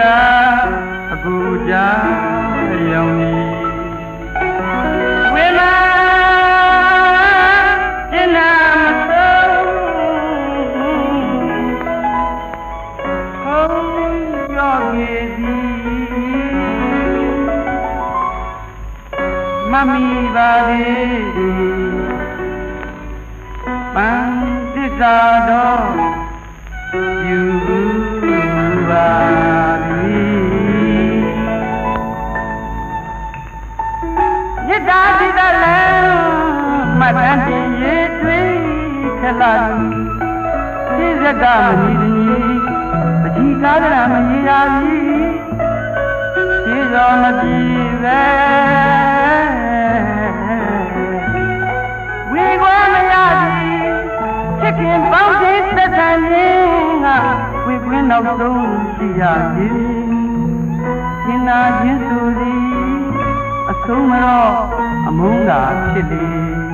တာအခုကြရောင်နေဝေလာကျင်နာမဆုံးဟောရောခဲ့သည်မမီပါသေးပန်းသစ္စာတော်ယူပါသည်မြတ်တာတိတလည်းမတန်တင်ရေးတွေးခလာသိစကမနီသည်ပတိကားရမရေရာပြီဒီတော်မပြီပဲဝေကွယ်မရသည်ချစ်ခင်ပေါင်းခြင်းသက်သာခြင်းကဝေကွင်းနောက်ဆုံးရှိရသည်ရှင်နာခြင်းဆိုသည်အဆုံးမတော့အမုန်းသာဖြစ်လေ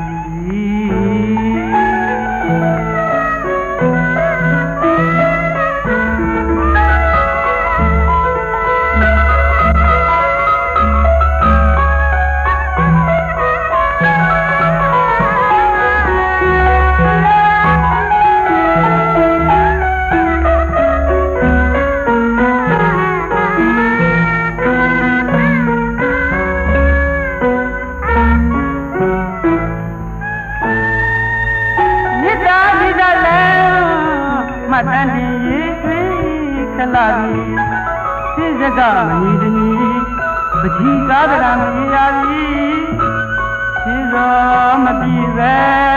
တန်တင်ရေးတွေးခလာသည်သိစကမနီသည်ပတိကားရမရေရာပြီဒီတော်မပြီပဲ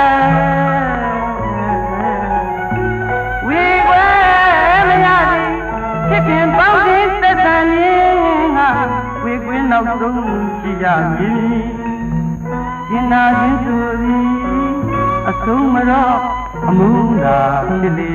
ဝေကွယ်မရသည်ချစ်ခင်ပေါင်းခြင်းသက်သာခြင်းကဝေကွင်းနောက်ဆုံးရှိရမည်ရှင်နာခြင်းဆိုသည်အဆုံးမတော့အမုန်းသာဖြစ်လေ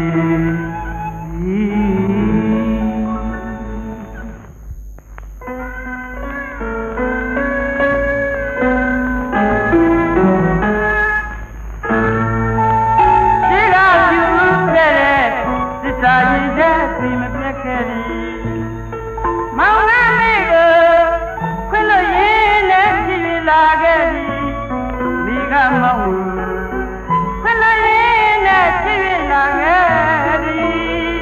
စာရည်တဲ့စီမပြတ်ခဲ့သည်မောင်နှမေကိုခွင့်လို့ရင်းနဲ့ကြည်လာခဲ့သည်မိကမောင်ခွင့်လို့ရင်းနဲ့ကြည်လာခဲ့သည်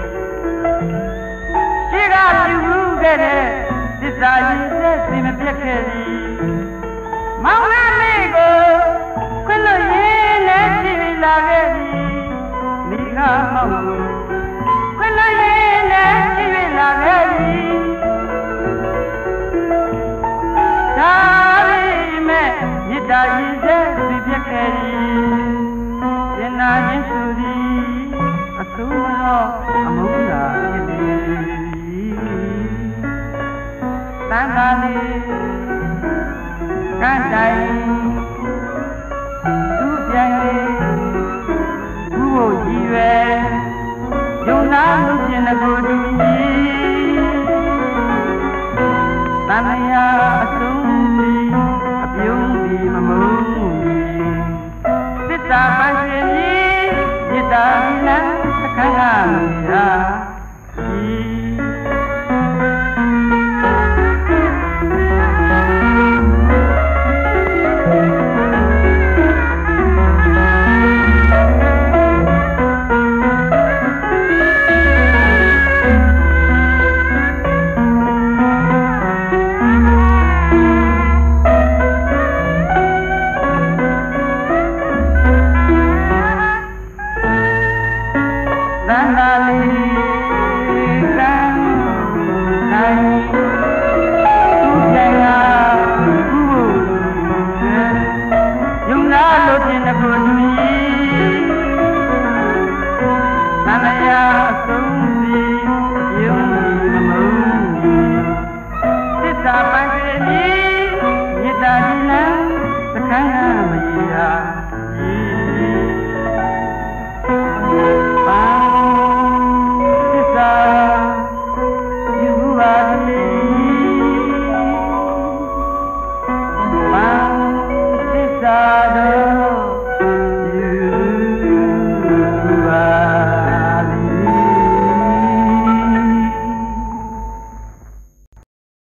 ရှိကပြုခဲ့တဲ့သစ္စာရည်တဲ့စီမပြတ်ခဲ့သည်မောင်နှမေကိုခွင့်လို့ရင်းနဲ့ကြည်လာခဲ့သည်မိကမောင်ခွင့်လို့ရင်းနဲ့ကြည်လာခဲ့သည်ဒါပေမဲ့မေတ္တာရည်တဲ့စီပြတ်ခဲ့သည်ရှင်နာခြင်းဆိုသည်အဆုံးမတော့အမုန်းသာဖြစ်သည်တန်ခါလေး